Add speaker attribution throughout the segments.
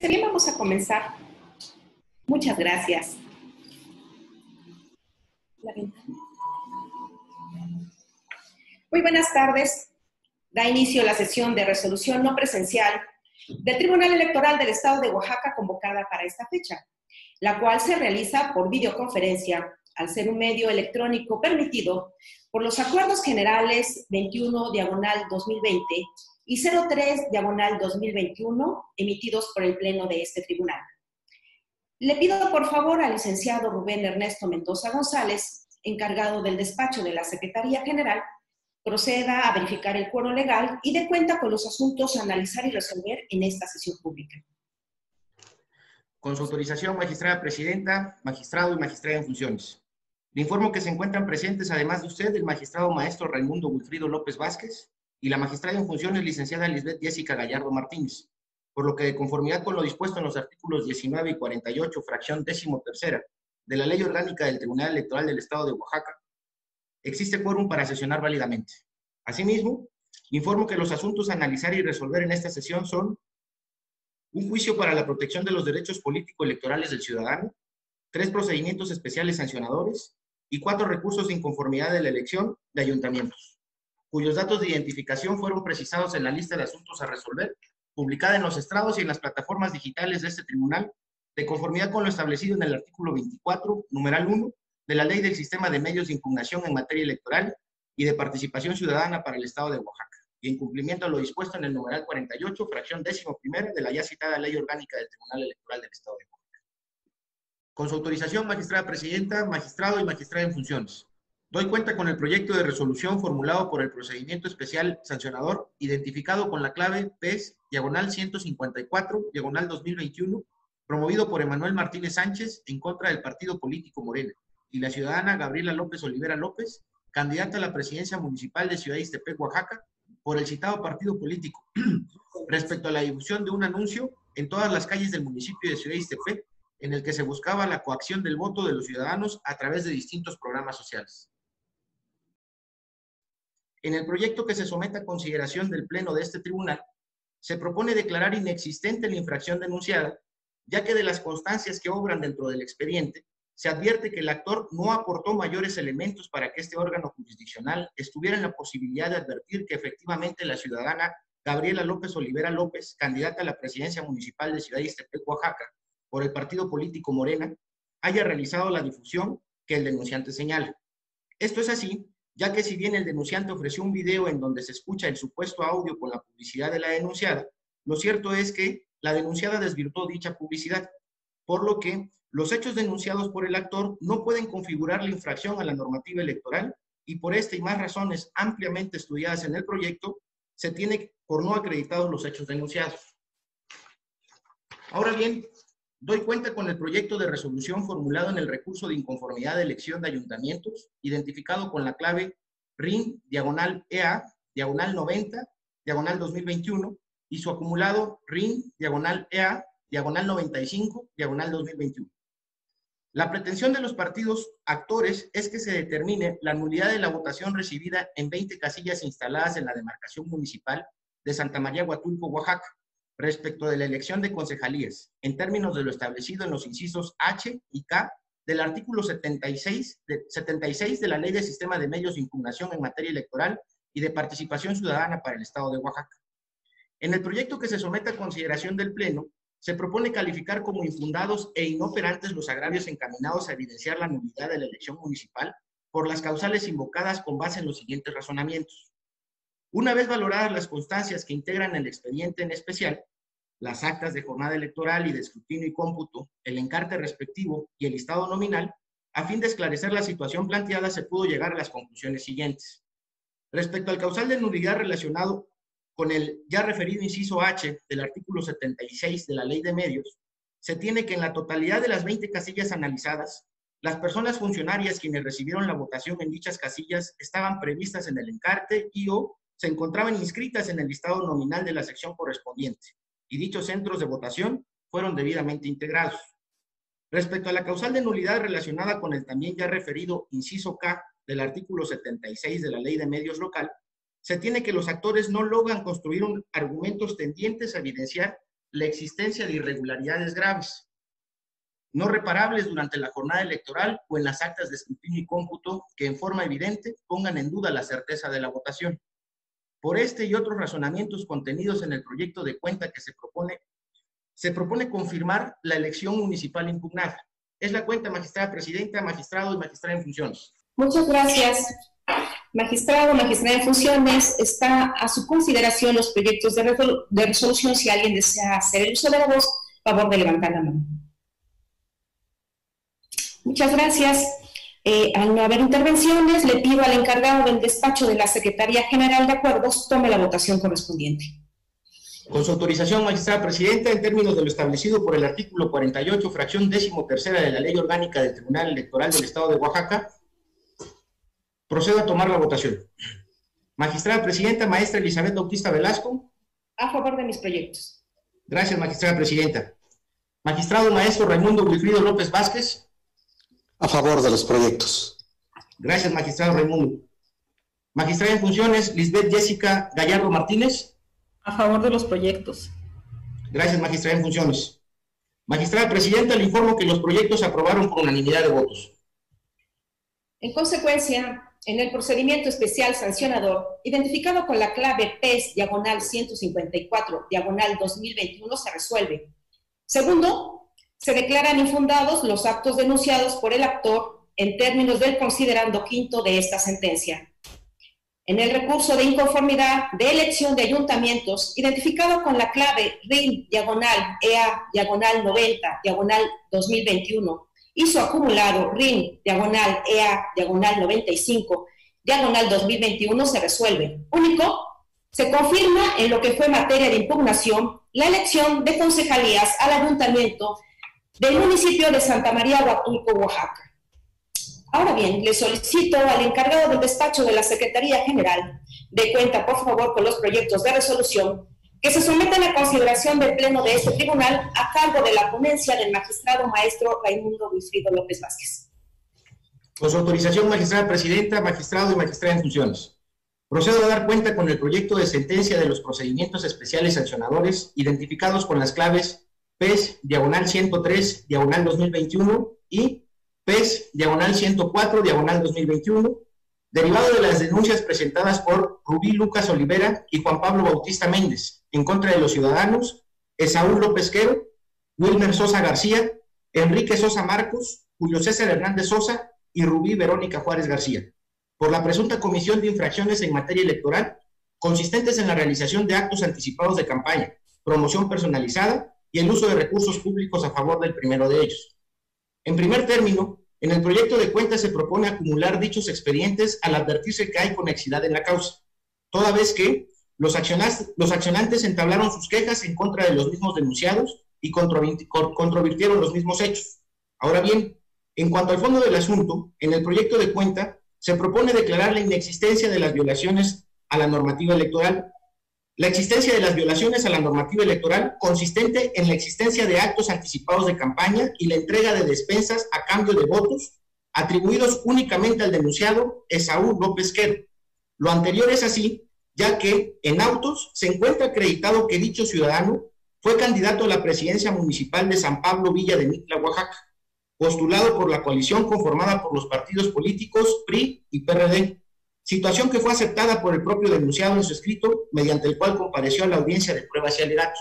Speaker 1: Bien, vamos a comenzar. Muchas gracias. Muy buenas tardes. Da inicio la sesión de resolución no presencial del Tribunal Electoral del Estado de Oaxaca convocada para esta fecha, la cual se realiza por videoconferencia al ser un medio electrónico permitido por los Acuerdos Generales 21/2020 y 03/2021 emitidos por el Pleno de este tribunal. Le pido por favor al licenciado Rubén Ernesto Mendoza González, encargado del despacho de la Secretaría General, proceda a verificar el quórum legal y dé cuenta con los asuntos a analizar y resolver en esta sesión pública.
Speaker 2: Con su autorización, magistrada presidenta, magistrado y magistrada en funciones. Le informo que se encuentran presentes, además de usted, el magistrado maestro Raimundo Wilfrido López Vázquez y la magistrada en funciones, licenciada Lisbeth Jessica Gallardo Martínez, por lo que, de conformidad con lo dispuesto en los artículos 19 y 48, fracción 13ª, de la Ley Orgánica del Tribunal Electoral del Estado de Oaxaca, existe quórum para sesionar válidamente. Asimismo, informo que los asuntos a analizar y resolver en esta sesión son: un juicio para la protección de los derechos político-electorales del ciudadano, 3 procedimientos especiales sancionadores y 4 recursos de inconformidad de la elección de ayuntamientos, cuyos datos de identificación fueron precisados en la lista de asuntos a resolver, publicada en los estrados y en las plataformas digitales de este tribunal, de conformidad con lo establecido en el artículo 24, numeral 1, de la Ley del Sistema de Medios de Impugnación en materia electoral y de participación ciudadana para el Estado de Oaxaca, y en cumplimiento a lo dispuesto en el numeral 48, fracción 11ª de la ya citada Ley Orgánica del Tribunal Electoral del Estado de Oaxaca. Con su autorización, magistrada presidenta, magistrado y magistrada en funciones, doy cuenta con el proyecto de resolución formulado por el procedimiento especial sancionador, identificado con la clave PES/154/2021, promovido por Emanuel Martínez Sánchez en contra del partido político Morena y la ciudadana Gabriela López Olivera López, candidata a la presidencia municipal de Ciudad Ixtepec, Oaxaca, por el citado partido político, respecto a la difusión de un anuncio en todas las calles del municipio de Ciudad Ixtepec, en el que se buscaba la coacción del voto de los ciudadanos a través de distintos programas sociales. En el proyecto que se somete a consideración del Pleno de este tribunal, se propone declarar inexistente la infracción denunciada, ya que de las constancias que obran dentro del expediente, se advierte que el actor no aportó mayores elementos para que este órgano jurisdiccional estuviera en la posibilidad de advertir que efectivamente la ciudadana Gabriela López Olivera López, candidata a la presidencia municipal de Ciudad Ixtepec, Oaxaca, por el partido político Morena, haya realizado la difusión que el denunciante señala. Esto es así, ya que si bien el denunciante ofreció un video en donde se escucha el supuesto audio con la publicidad de la denunciada, lo cierto es que la denunciada desvirtuó dicha publicidad, por lo que los hechos denunciados por el actor no pueden configurar la infracción a la normativa electoral y por esta y más razones ampliamente estudiadas en el proyecto, se tiene por no acreditados los hechos denunciados. Ahora bien, doy cuenta con el proyecto de resolución formulado en el recurso de inconformidad de elección de ayuntamientos, identificado con la clave RIN/EA/90/2021 y su acumulado RIN/EA/95/2021. La pretensión de los partidos actores es que se determine la nulidad de la votación recibida en 20 casillas instaladas en la demarcación municipal de Santa María Huatulco, Oaxaca, respecto de la elección de concejalías, en términos de lo establecido en los incisos H y K del artículo 76 de la Ley del Sistema de Medios de Impugnación en materia electoral y de participación ciudadana para el Estado de Oaxaca. En el proyecto que se somete a consideración del Pleno, se propone calificar como infundados e inoperantes los agravios encaminados a evidenciar la nulidad de la elección municipal por las causales invocadas con base en los siguientes razonamientos. Una vez valoradas las constancias que integran el expediente en especial, las actas de jornada electoral y de escrutinio y cómputo, el encarte respectivo y el listado nominal, a fin de esclarecer la situación planteada, se pudo llegar a las conclusiones siguientes. Respecto al causal de nulidad relacionado con el ya referido inciso H del artículo 76 de la Ley de Medios, se tiene que en la totalidad de las 20 casillas analizadas, las personas funcionarias quienes recibieron la votación en dichas casillas estaban previstas en el encarte y o se encontraban inscritas en el listado nominal de la sección correspondiente, y dichos centros de votación fueron debidamente integrados. Respecto a la causal de nulidad relacionada con el también ya referido inciso K del artículo 76 de la Ley de Medios local, se tiene que los actores no logran construir argumentos tendientes a evidenciar la existencia de irregularidades graves, no reparables durante la jornada electoral o en las actas de escrutinio y cómputo que en forma evidente pongan en duda la certeza de la votación. Por este y otros razonamientos contenidos en el proyecto de cuenta que se propone confirmar la elección municipal impugnada. Es la cuenta, magistrada presidenta, magistrado y magistrada en funciones.
Speaker 1: Muchas gracias. Magistrado, magistrada en funciones, está a su consideración los proyectos de resolución. Si alguien desea hacer el uso de la voz, favor de levantar la mano. Muchas gracias. Al no haber intervenciones, le pido al encargado del despacho de la Secretaría General de Acuerdos tome la votación correspondiente.
Speaker 2: Con su autorización, magistrada presidenta, en términos de lo establecido por el artículo 48, fracción 13ª de la Ley Orgánica del Tribunal Electoral del Estado de Oaxaca, procedo a tomar la votación. Magistrada presidenta, maestra Elizabeth Bautista Velasco.
Speaker 1: A favor de mis proyectos.
Speaker 2: Gracias, magistrada presidenta. Magistrado maestro Raimundo Wilfrido López Vázquez.
Speaker 3: A favor de los proyectos.
Speaker 2: Gracias, magistrado Raimundo. Magistrada en funciones, Lisbeth Jessica Gallardo Martínez.
Speaker 4: A favor de los proyectos.
Speaker 2: Gracias, magistrada en funciones. Magistrada presidenta, le informo que los proyectos se aprobaron por unanimidad de votos.
Speaker 1: En consecuencia, en el procedimiento especial sancionador, identificado con la clave PES/154/2021, se resuelve. Segundo, se declaran infundados los actos denunciados por el actor en términos del considerando quinto de esta sentencia. En el recurso de inconformidad de elección de ayuntamientos, identificado con la clave RIN/EA/90/2021 y su acumulado RIN/EA/95/2021, se resuelve. Único, se confirma en lo que fue materia de impugnación la elección de concejalías al ayuntamiento del municipio de Santa María Huatulco, Oaxaca. Ahora bien, le solicito al encargado del despacho de la Secretaría General de Cuenta, por favor, con los proyectos de resolución que se sometan a consideración del Pleno de este tribunal a cargo de la ponencia del magistrado maestro Raimundo Wilfrido López Vázquez.
Speaker 2: Con su autorización, magistrada presidenta, magistrado y magistrada en funciones. Procedo a dar cuenta con el proyecto de sentencia de los procedimientos especiales sancionadores identificados con las claves PES/103/2021 y PES/104/2021, derivado de las denuncias presentadas por Rubí Lucas Olivera y Juan Pablo Bautista Méndez en contra de los ciudadanos Esaú López Quero, Wilmer Sosa García, Enrique Sosa Marcos, Julio César Hernández Sosa y Rubí Verónica Juárez García, por la presunta comisión de infracciones en materia electoral consistentes en la realización de actos anticipados de campaña, promoción personalizada y el uso de recursos públicos a favor del primero de ellos. En primer término, en el proyecto de cuenta se propone acumular dichos expedientes al advertirse que hay conexidad en la causa, toda vez que los accionantes entablaron sus quejas en contra de los mismos denunciados y controvirtieron los mismos hechos. Ahora bien, en cuanto al fondo del asunto, en el proyecto de cuenta se propone declarar la inexistencia de las violaciones a la normativa electoral. La existencia de las violaciones a la normativa electoral consistente en la existencia de actos anticipados de campaña y la entrega de despensas a cambio de votos atribuidos únicamente al denunciado Esaú López Quero. Lo anterior es así, ya que en autos se encuentra acreditado que dicho ciudadano fue candidato a la presidencia municipal de San Pablo Villa de Mitla, Oaxaca, postulado por la coalición conformada por los partidos políticos PRI y PRD, situación que fue aceptada por el propio denunciado en su escrito, mediante el cual compareció a la audiencia de pruebas y alegatos.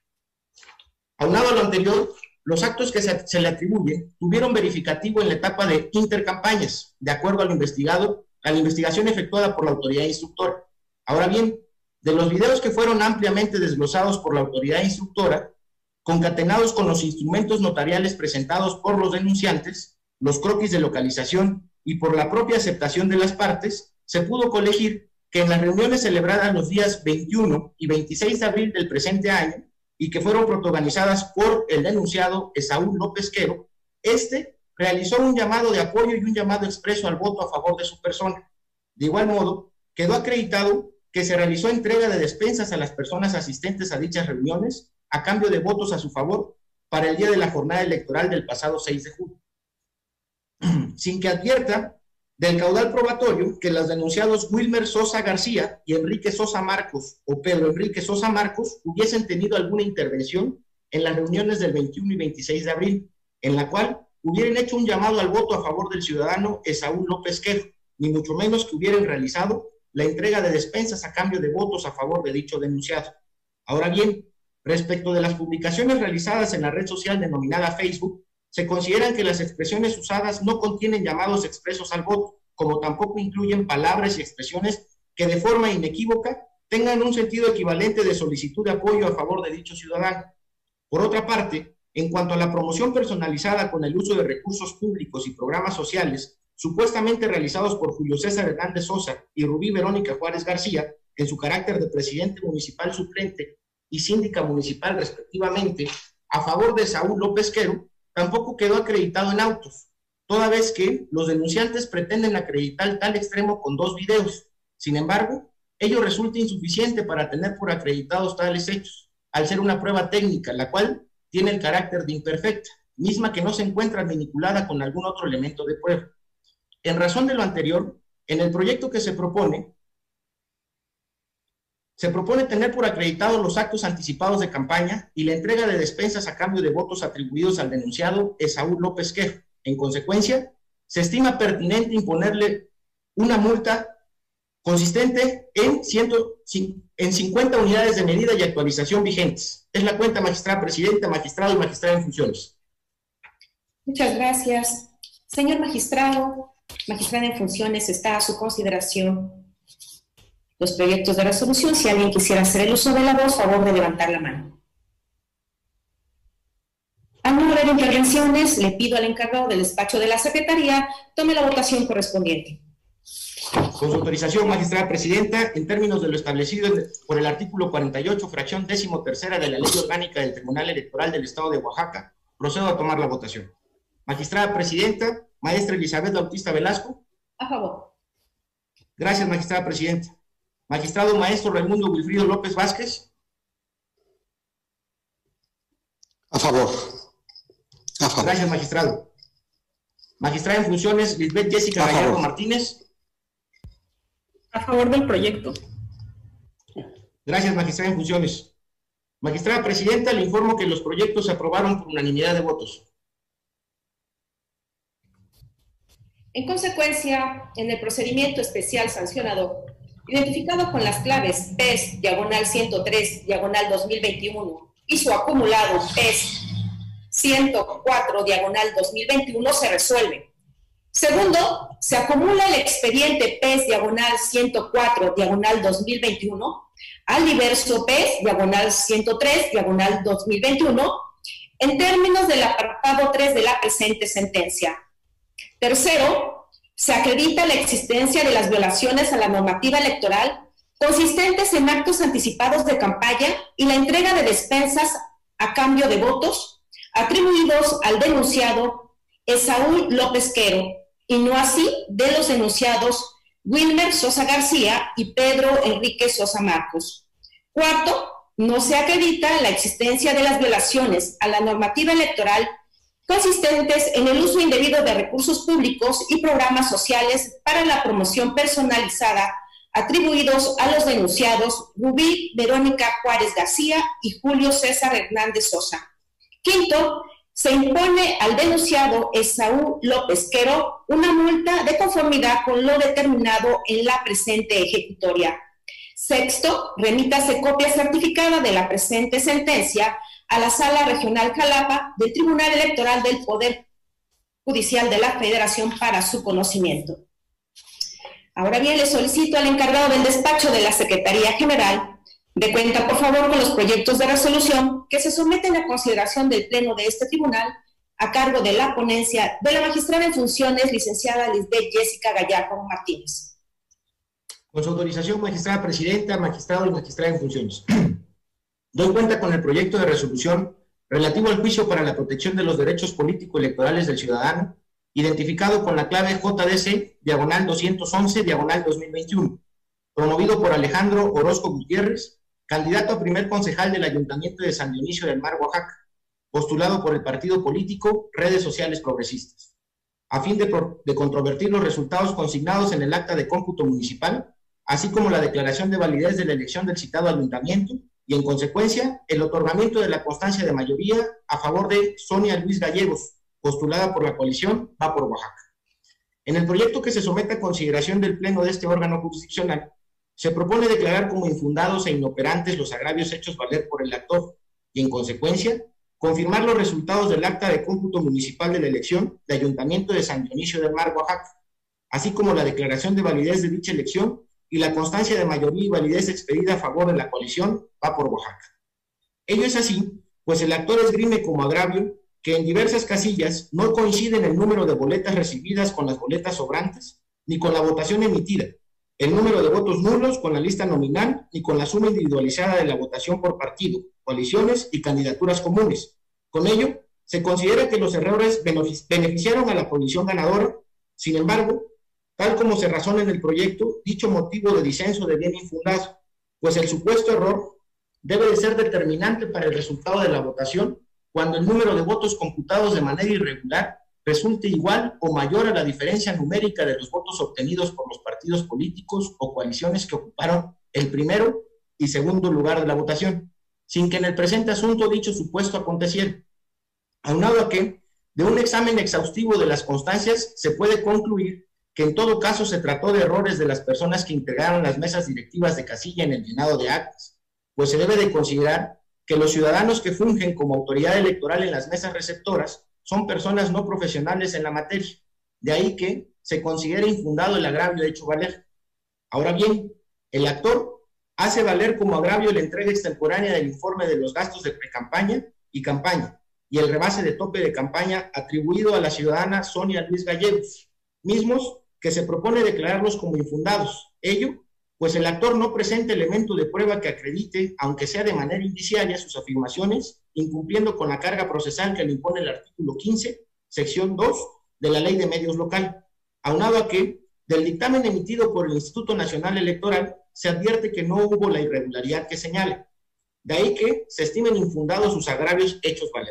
Speaker 2: Aunado a lo anterior, los actos que se le atribuyen tuvieron verificativo en la etapa de intercampañas, de acuerdo a la investigación efectuada por la autoridad instructora. Ahora bien, de los videos que fueron ampliamente desglosados por la autoridad instructora, concatenados con los instrumentos notariales presentados por los denunciantes, los croquis de localización y por la propia aceptación de las partes, se pudo colegir que en las reuniones celebradas los días 21 y 26 de abril del presente año y que fueron protagonizadas por el denunciado Esaú López Quero, este realizó un llamado de apoyo y un llamado expreso al voto a favor de su persona. De igual modo, quedó acreditado que se realizó entrega de despensas a las personas asistentes a dichas reuniones a cambio de votos a su favor para el día de la jornada electoral del pasado 6 de julio. Sin que advierta del caudal probatorio que los denunciados Wilmer Sosa García y Enrique Sosa Marcos o Pedro Enrique Sosa Marcos hubiesen tenido alguna intervención en las reuniones del 21 y 26 de abril, en la cual hubieran hecho un llamado al voto a favor del ciudadano Esaú López Quero, ni mucho menos que hubieran realizado la entrega de despensas a cambio de votos a favor de dicho denunciado. Ahora bien, respecto de las publicaciones realizadas en la red social denominada Facebook, se consideran que las expresiones usadas no contienen llamados expresos al voto, como tampoco incluyen palabras y expresiones que de forma inequívoca tengan un sentido equivalente de solicitud de apoyo a favor de dicho ciudadano. Por otra parte, en cuanto a la promoción personalizada con el uso de recursos públicos y programas sociales, supuestamente realizados por Julio César Hernández Sosa y Rubí Verónica Juárez García, en su carácter de presidente municipal suplente y síndica municipal respectivamente, a favor de Esaú López Quero, tampoco quedó acreditado en autos, toda vez que los denunciantes pretenden acreditar tal extremo con 2 videos. Sin embargo, ello resulta insuficiente para tener por acreditados tales hechos, al ser una prueba técnica, la cual tiene el carácter de imperfecta, misma que no se encuentra vinculada con algún otro elemento de prueba. En razón de lo anterior, en el proyecto que se propone tener por acreditados los actos anticipados de campaña y la entrega de despensas a cambio de votos atribuidos al denunciado Esaú López Quero. En consecuencia, se estima pertinente imponerle una multa consistente en 50 unidades de medida y actualización vigentes. Es la cuenta, magistrada presidenta, magistrado y magistrada en funciones.
Speaker 1: Muchas gracias. Señor magistrado, magistrada en funciones, está a su consideración los proyectos de resolución. Si alguien quisiera hacer el uso de la voz, favor de levantar la mano. Al no haber intervenciones, le pido al encargado del despacho de la Secretaría tome la votación correspondiente.
Speaker 2: Con su autorización, magistrada presidenta, en términos de lo establecido por el artículo 48, fracción 13ª de la Ley Orgánica del Tribunal Electoral del Estado de Oaxaca, procedo a tomar la votación. Magistrada presidenta, maestra Elizabeth Bautista Velasco.
Speaker 1: A favor.
Speaker 2: Gracias, magistrada presidenta. Magistrado maestro Raimundo Wilfrido López Vázquez.
Speaker 3: A favor. A favor.
Speaker 2: Gracias, magistrado. Magistrada en funciones, Lisbeth Jessica Gallardo Martínez.
Speaker 4: A favor del proyecto.
Speaker 2: Gracias, magistrada en funciones. Magistrada presidenta, le informo que los proyectos se aprobaron por unanimidad de votos.
Speaker 1: En consecuencia, en el procedimiento especial sancionador, identificado con las claves PES, /103, /2021, y su acumulado PES 104, /2021, se resuelve. Segundo, se acumula el expediente PES, /104, /2021, al diverso PES, /103, /2021, en términos del apartado 3 de la presente sentencia. Tercero, se acredita la existencia de las violaciones a la normativa electoral consistentes en actos anticipados de campaña y la entrega de despensas a cambio de votos atribuidos al denunciado Esaú López Quero, y no así de los denunciados Wilmer Sosa García y Pedro Enrique Sosa Marcos. Cuarto, no se acredita la existencia de las violaciones a la normativa electoral consistentes en el uso indebido de recursos públicos y programas sociales para la promoción personalizada atribuidos a los denunciados Rubí Verónica Juárez García y Julio César Hernández Sosa. Quinto, se impone al denunciado Esaú López Quero una multa de conformidad con lo determinado en la presente ejecutoria. Sexto, remítase copia certificada de la presente sentencia a la Sala Regional Jalapa del Tribunal Electoral del Poder Judicial de la Federación para su conocimiento. Ahora bien, le solicito al encargado del despacho de la Secretaría General de cuenta, por favor, con los proyectos de resolución que se someten a consideración del Pleno de este tribunal a cargo de la ponencia de la magistrada en funciones, licenciada Lisbeth Jessica Gallardo Martínez.
Speaker 2: Con su autorización, magistrada presidenta, magistrado y magistrada en funciones. Doy cuenta con el proyecto de resolución relativo al juicio para la protección de los derechos político-electorales del ciudadano, identificado con la clave JDC, /211, /2021, promovido por Alejandro Orozco Gutiérrez, candidato a primer concejal del Ayuntamiento de San Dionisio del Mar, Oaxaca, postulado por el partido político Redes Sociales Progresistas, a fin de controvertir los resultados consignados en el acta de cómputo municipal, así como la declaración de validez de la elección del citado ayuntamiento, y en consecuencia el otorgamiento de la constancia de mayoría a favor de Sonia Luis Gallegos, postulada por la coalición Va por Oaxaca. En el proyecto que se somete a consideración del Pleno de este órgano jurisdiccional, se propone declarar como infundados e inoperantes los agravios hechos valer por el actor y, en consecuencia, confirmar los resultados del acta de cómputo municipal de la elección de Ayuntamiento de San Dionisio del Mar, Oaxaca, así como la declaración de validez de dicha elección y la constancia de mayoría y validez expedida a favor de la coalición Va por Oaxaca. Ello es así, pues el actor esgrime como agravio que en diversas casillas no coinciden el número de boletas recibidas con las boletas sobrantes, ni con la votación emitida, el número de votos nulos con la lista nominal, ni con la suma individualizada de la votación por partido, coaliciones y candidaturas comunes. Con ello, se considera que los errores beneficiaron a la coalición ganadora. Sin embargo, tal como se razona en el proyecto, dicho motivo de disenso deviene infundado, pues el supuesto error debe de ser determinante para el resultado de la votación cuando el número de votos computados de manera irregular resulte igual o mayor a la diferencia numérica de los votos obtenidos por los partidos políticos o coaliciones que ocuparon el primero y segundo lugar de la votación, sin que en el presente asunto dicho supuesto aconteciera. Aunado a que, de un examen exhaustivo de las constancias, se puede concluir que en todo caso se trató de errores de las personas que integraron las mesas directivas de casilla en el llenado de actas, pues se debe de considerar que los ciudadanos que fungen como autoridad electoral en las mesas receptoras son personas no profesionales en la materia, de ahí que se considera infundado el agravio hecho valer. Ahora bien, el actor hace valer como agravio la entrega extemporánea del informe de los gastos de precampaña y campaña, y el rebase de tope de campaña atribuido a la ciudadana Sonia Luis Gallegos, mismos que se propone declararlos como infundados. Ello, pues el actor no presenta elemento de prueba que acredite, aunque sea de manera indiciaria, sus afirmaciones, incumpliendo con la carga procesal que le impone el artículo 15, sección 2, de la Ley de Medios Local. Aunado a que, del dictamen emitido por el Instituto Nacional Electoral, se advierte que no hubo la irregularidad que señala. De ahí que se estimen infundados sus agravios hechos valer.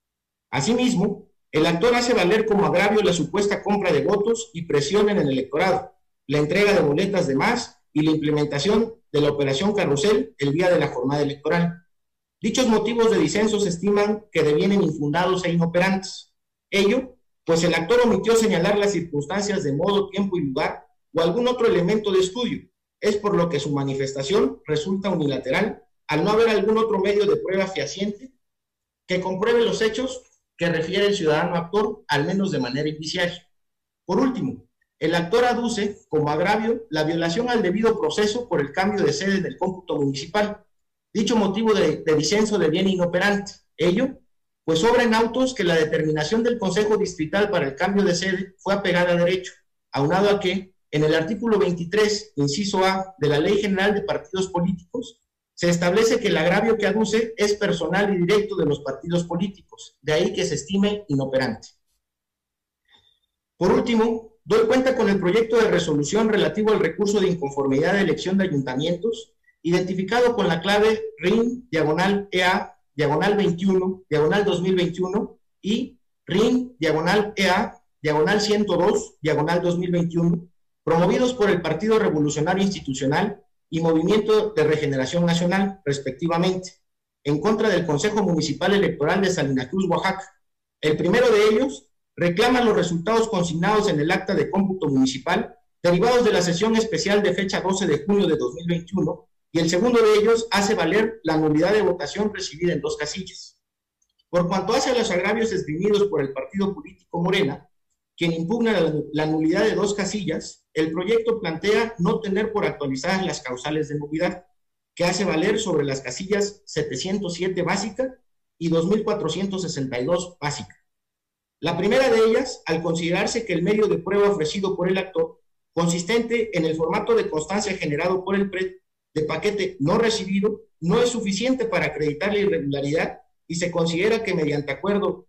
Speaker 2: Asimismo, el actor hace valer como agravio la supuesta compra de votos y presión en el electorado, la entrega de boletas de más y la implementación de la operación carrusel el día de la jornada electoral. Dichos motivos de disenso se estiman que devienen infundados e inoperantes. Ello, pues el actor omitió señalar las circunstancias de modo, tiempo y lugar o algún otro elemento de estudio. Es por lo que su manifestación resulta unilateral al no haber algún otro medio de prueba fehaciente que compruebe los hechos que refiere el ciudadano actor, al menos de manera indiciaria. Por último, el actor aduce como agravio la violación al debido proceso por el cambio de sede del cómputo municipal. Dicho motivo de disenso deviene inoperante. Ello, pues obra en autos que la determinación del Consejo Distrital para el cambio de sede fue apegada a derecho, aunado a que, en el artículo 23, inciso A, de la Ley General de Partidos Políticos, se establece que el agravio que aduce es personal y directo de los partidos políticos, de ahí que se estime inoperante. Por último, doy cuenta con el proyecto de resolución relativo al recurso de inconformidad de elección de ayuntamientos, identificado con la clave RIN/EA, /21, /2021 y RIN/EA, /102, /2021, promovidos por el Partido Revolucionario Institucional y Movimiento de Regeneración Nacional, respectivamente, en contra del Consejo Municipal Electoral de Salina Cruz, Oaxaca. El primero de ellos reclama los resultados consignados en el acta de cómputo municipal, derivados de la sesión especial de fecha 12 de junio de 2021, y el segundo de ellos hace valer la nulidad de votación recibida en 2 casillas. Por cuanto hace a los agravios esgrimidos por el partido político Morena, quien impugna la nulidad de 2 casillas, el proyecto plantea no tener por actualizadas las causales de nulidad, que hace valer sobre las casillas 707 básica y 2462 básica. La primera de ellas, al considerarse que el medio de prueba ofrecido por el actor, consistente en el formato de constancia generado por el PRED de paquete no recibido, no es suficiente para acreditar la irregularidad y se considera que mediante acuerdo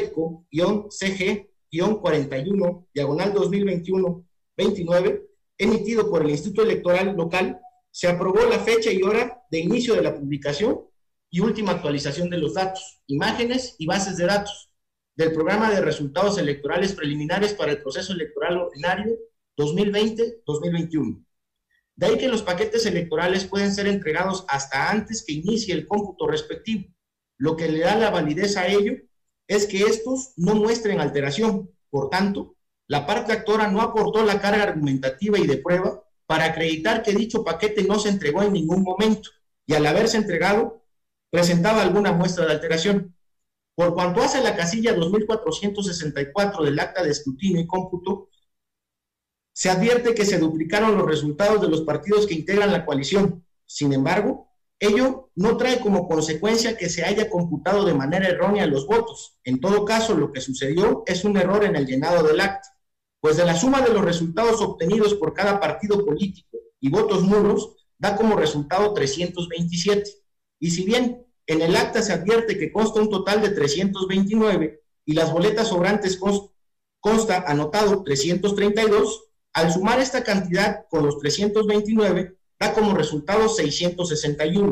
Speaker 2: YEPCO-CG-41/2021-29, emitido por el Instituto Electoral Local, se aprobó la fecha y hora de inicio de la publicación y última actualización de los datos, imágenes y bases de datos del programa de resultados electorales preliminares para el proceso electoral ordinario 2020-2021. De ahí que los paquetes electorales pueden ser entregados hasta antes que inicie el cómputo respectivo. Lo que le da la validez a ello es que estos no muestren alteración. Por tanto, la parte actora no aportó la carga argumentativa y de prueba para acreditar que dicho paquete no se entregó en ningún momento y al haberse entregado presentaba alguna muestra de alteración. Por cuanto hace a la casilla 2464 del acta de escrutinio y cómputo, se advierte que se duplicaron los resultados de los partidos que integran la coalición. Sin embargo, ello no trae como consecuencia que se haya computado de manera errónea los votos. En todo caso, lo que sucedió es un error en el llenado del acta, pues de la suma de los resultados obtenidos por cada partido político y votos nulos, da como resultado 327. Y si bien en el acta se advierte que consta un total de 329 y las boletas sobrantes consta anotado 332, al sumar esta cantidad con los 329, da como resultado 661,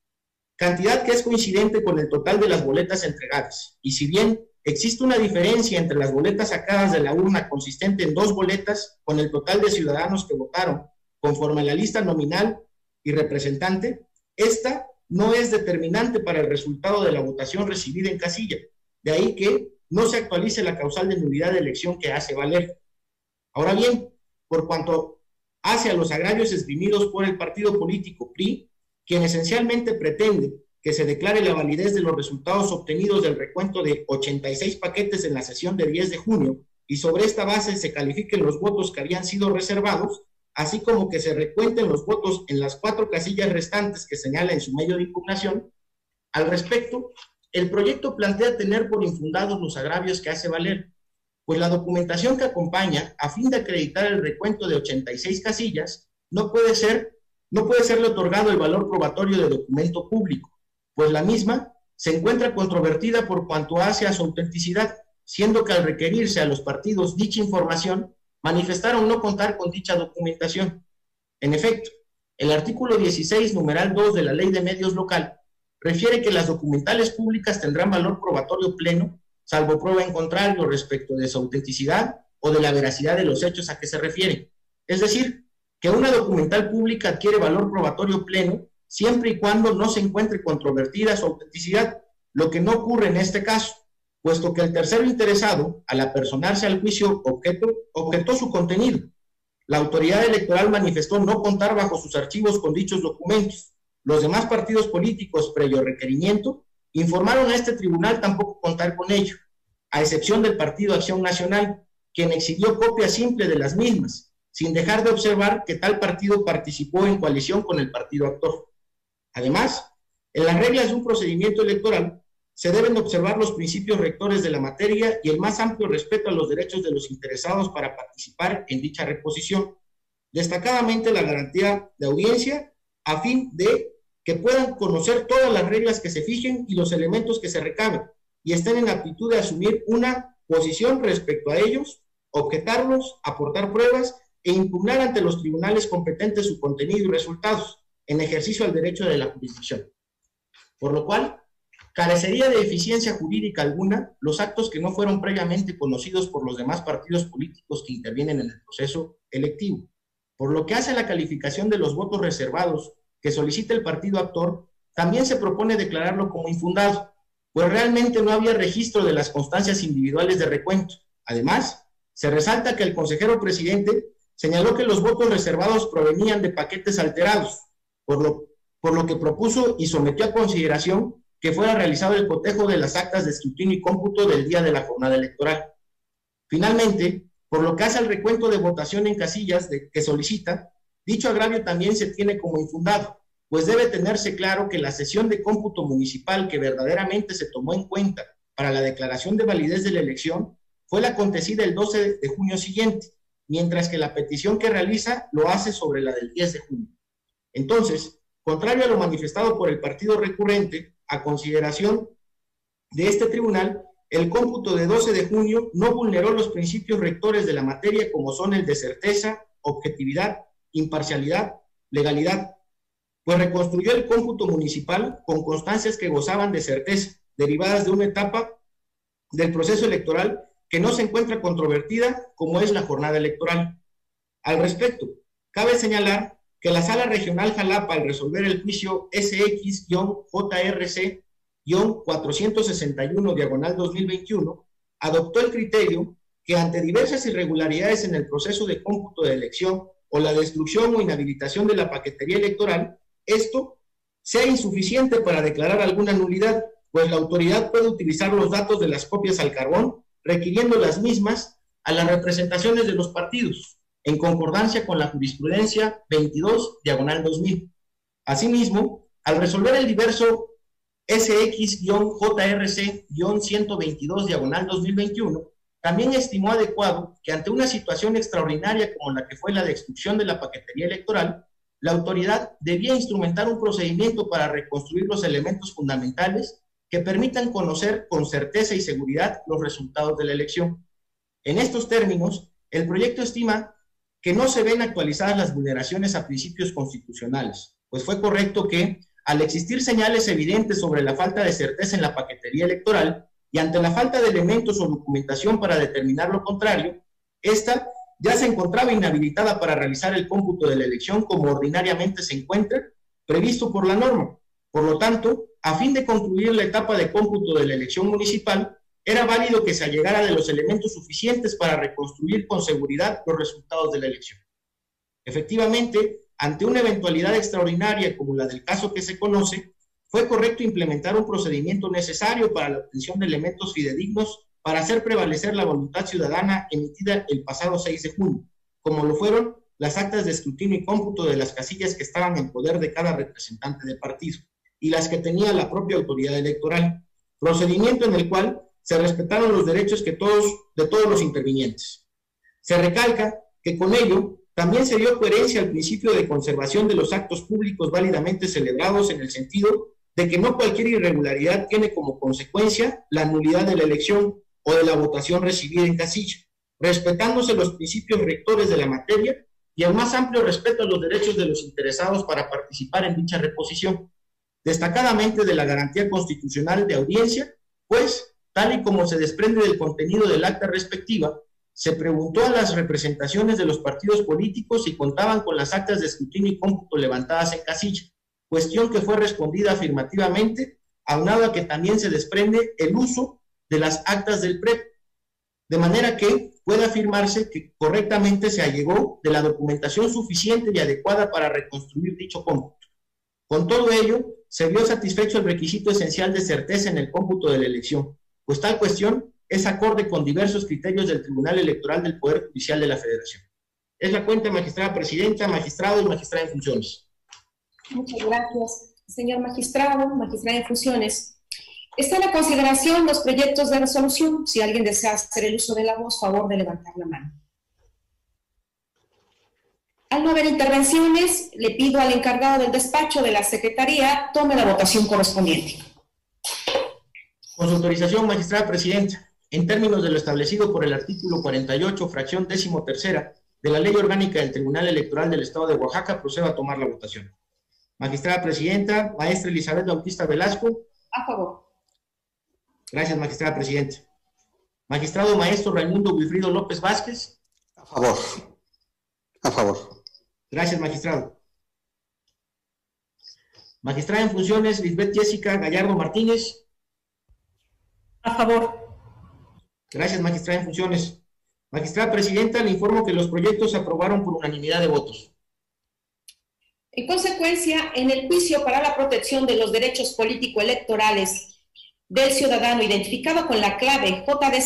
Speaker 2: cantidad que es coincidente con el total de las boletas entregadas. Y si bien existe una diferencia entre las boletas sacadas de la urna consistente en 2 boletas con el total de ciudadanos que votaron conforme a la lista nominal y representante, esta no es determinante para el resultado de la votación recibida en casilla. De ahí que no se actualice la causal de nulidad de elección que hace valer. Ahora bien, por cuanto hace a los agravios esgrimidos por el partido político PRI, quien esencialmente pretende que se declare la validez de los resultados obtenidos del recuento de 86 paquetes en la sesión de 10 de junio y sobre esta base se califiquen los votos que habían sido reservados, así como que se recuenten los votos en las 4 casillas restantes que señala en su medio de impugnación. Al respecto, el proyecto plantea tener por infundados los agravios que hace valer, pues la documentación que acompaña, a fin de acreditar el recuento de 86 casillas, no puede serle otorgado el valor probatorio de documento público, pues la misma se encuentra controvertida por cuanto hace a su autenticidad, siendo que al requerirse a los partidos dicha información, manifestaron no contar con dicha documentación. En efecto, el artículo 16, numeral 2 de la Ley de Medios Local, refiere que las documentales públicas tendrán valor probatorio pleno, salvo prueba en contrario respecto de su autenticidad o de la veracidad de los hechos a que se refieren. Es decir, que una documental pública adquiere valor probatorio pleno siempre y cuando no se encuentre controvertida su autenticidad, lo que no ocurre en este caso, puesto que el tercero interesado, al apersonarse al juicio, objetó su contenido. La autoridad electoral manifestó no contar bajo sus archivos con dichos documentos. Los demás partidos políticos, previo requerimiento, informaron a este tribunal tampoco contar con ello, a excepción del Partido Acción Nacional, quien exigió copia simple de las mismas, sin dejar de observar que tal partido participó en coalición con el partido actor. Además, en las reglas de un procedimiento electoral, se deben observar los principios rectores de la materia y el más amplio respeto a los derechos de los interesados para participar en dicha reposición, destacadamente la garantía de audiencia, a fin de que puedan conocer todas las reglas que se fijen y los elementos que se recaben, y estén en aptitud de asumir una posición respecto a ellos, objetarlos, aportar pruebas e impugnar ante los tribunales competentes su contenido y resultados, en ejercicio al derecho de la jurisdicción. Por lo cual, carecería de eficiencia jurídica alguna los actos que no fueron previamente conocidos por los demás partidos políticos que intervienen en el proceso electivo. Por lo que hace a la calificación de los votos reservados que solicita el partido actor, también se propone declararlo como infundado, pues realmente no había registro de las constancias individuales de recuento. Además, se resalta que el consejero presidente señaló que los votos reservados provenían de paquetes alterados, por lo que propuso y sometió a consideración que fuera realizado el cotejo de las actas de escrutinio y cómputo del día de la jornada electoral. Finalmente, por lo que hace al recuento de votación en casillas que solicita, dicho agravio también se tiene como infundado, pues debe tenerse claro que la sesión de cómputo municipal que verdaderamente se tomó en cuenta para la declaración de validez de la elección fue la acontecida el 12 de junio siguiente, mientras que la petición que realiza lo hace sobre la del 10 de junio. Entonces, contrario a lo manifestado por el partido recurrente, a consideración de este tribunal, el cómputo de 12 de junio no vulneró los principios rectores de la materia como son el de certeza, objetividad, imparcialidad, legalidad, pues reconstruyó el cómputo municipal con constancias que gozaban de certeza, derivadas de una etapa del proceso electoral que no se encuentra controvertida como es la jornada electoral. Al respecto, cabe señalar que la Sala Regional Jalapa, al resolver el juicio SX-JRC-461/2021, adoptó el criterio que ante diversas irregularidades en el proceso de cómputo de elección o la destrucción o inhabilitación de la paquetería electoral, esto sea insuficiente para declarar alguna nulidad, pues la autoridad puede utilizar los datos de las copias al carbón, requiriendo las mismas a las representaciones de los partidos, en concordancia con la jurisprudencia 22/2000. Asimismo, al resolver el diverso SX-JRC-122/2021, también estimó adecuado que ante una situación extraordinaria como la que fue la destrucción de la paquetería electoral, la autoridad debía instrumentar un procedimiento para reconstruir los elementos fundamentales que permitan conocer con certeza y seguridad los resultados de la elección. En estos términos, el proyecto estima que no se ven actualizadas las vulneraciones a principios constitucionales, pues fue correcto que, al existir señales evidentes sobre la falta de certeza en la paquetería electoral y ante la falta de elementos o documentación para determinar lo contrario, esta ya se encontraba inhabilitada para realizar el cómputo de la elección como ordinariamente se encuentra previsto por la norma. Por lo tanto, a fin de concluir la etapa de cómputo de la elección municipal, era válido que se allegara de los elementos suficientes para reconstruir con seguridad los resultados de la elección. Efectivamente, ante una eventualidad extraordinaria como la del caso que se conoce, fue correcto implementar un procedimiento necesario para la obtención de elementos fidedignos para hacer prevalecer la voluntad ciudadana emitida el pasado 6 de junio, como lo fueron las actas de escrutinio y cómputo de las casillas que estaban en poder de cada representante de partido y las que tenía la propia autoridad electoral, procedimiento en el cual se respetaron los derechos de todos los intervinientes. Se recalca que con ello también se dio coherencia al principio de conservación de los actos públicos válidamente celebrados, en el sentido de que no cualquier irregularidad tiene como consecuencia la nulidad de la elección o de la votación recibida en casilla, respetándose los principios rectores de la materia y el más amplio respeto a los derechos de los interesados para participar en dicha reposición, destacadamente de la garantía constitucional de audiencia, pues, tal y como se desprende del contenido del acta respectiva, se preguntó a las representaciones de los partidos políticos si contaban con las actas de escrutinio y cómputo levantadas en casilla, cuestión que fue respondida afirmativamente, aunado a que también se desprende el uso de las actas del PREP, de manera que puede afirmarse que correctamente se allegó de la documentación suficiente y adecuada para reconstruir dicho cómputo. Con todo ello, se vio satisfecho el requisito esencial de certeza en el cómputo de la elección, pues tal cuestión es acorde con diversos criterios del Tribunal Electoral del Poder Judicial de la Federación. Es la cuenta, magistrada presidenta, magistrado y magistrada en funciones.
Speaker 1: Muchas gracias, señor magistrado, magistrada en funciones. Está en la consideración los proyectos de resolución. Si alguien desea hacer el uso de la voz, favor de levantar la mano. Al no haber intervenciones, le pido al encargado del despacho de la Secretaría tome la votación correspondiente.
Speaker 2: Con su autorización, magistrada presidenta, en términos de lo establecido por el artículo 48, fracción 13ª de la Ley Orgánica del Tribunal Electoral del Estado de Oaxaca, procedo a tomar la votación. Magistrada presidenta, maestra Elizabeth Bautista Velasco.
Speaker 1: A favor.
Speaker 2: Gracias, magistrada presidenta. Magistrado maestro Raimundo Wilfrido López Vázquez.
Speaker 3: A favor. A favor.
Speaker 2: Gracias, magistrado. Magistrada en funciones Lisbeth Jessica Gallardo Martínez.
Speaker 4: A favor.
Speaker 2: Gracias, magistrada en funciones. Magistrada presidenta, le informo que los proyectos se aprobaron por unanimidad de votos.
Speaker 1: En consecuencia, en el juicio para la protección de los derechos político-electorales del ciudadano identificado con la clave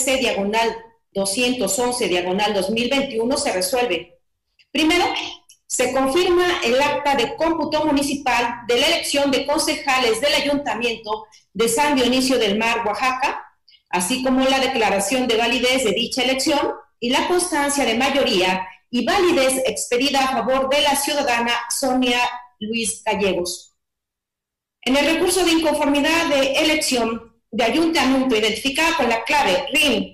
Speaker 1: JDC/211/2021 se resuelve. Primero, se confirma el acta de cómputo municipal de la elección de concejales del Ayuntamiento de San Dionisio del Mar, Oaxaca, así como la declaración de validez de dicha elección y la constancia de mayoría y validez expedida a favor de la ciudadana Sonia Luis Gallegos. En el recurso de inconformidad de elección de ayuntamiento identificada con la clave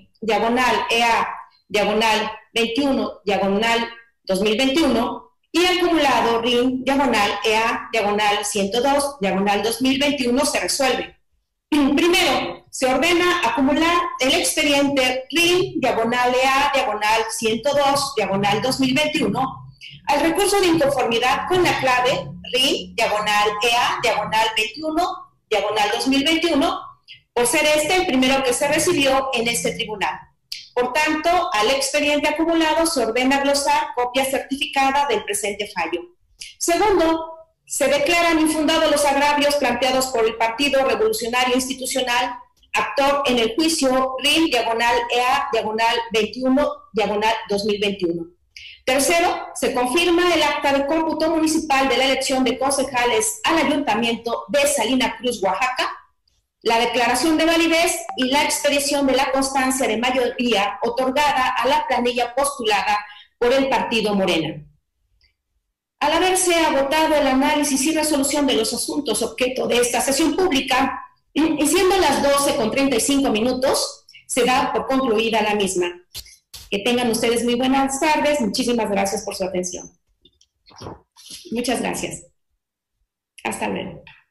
Speaker 1: RIN/EA/21/2021 y acumulado RIN/EA/102/2021 se resuelve. Primero, se ordena acumular el expediente RIN/EA/102/2021 al recurso de inconformidad con la clave RIN/EA/21/2021, por ser este el primero que se recibió en este tribunal. Por tanto, al expediente acumulado se ordena glosar copia certificada del presente fallo. Segundo, se declaran infundados los agravios planteados por el Partido Revolucionario Institucional, actor en el juicio RIN/EA/21/2021. Tercero, se confirma el acta de cómputo municipal de la elección de concejales al Ayuntamiento de Salina Cruz, Oaxaca, la declaración de validez y la expedición de la constancia de mayoría otorgada a la planilla postulada por el Partido Morena. Al haberse agotado el análisis y resolución de los asuntos objeto de esta sesión pública, y siendo las 12:35, se da por concluida la misma. Que tengan ustedes muy buenas tardes. Muchísimas gracias por su atención. Muchas gracias. Hasta luego.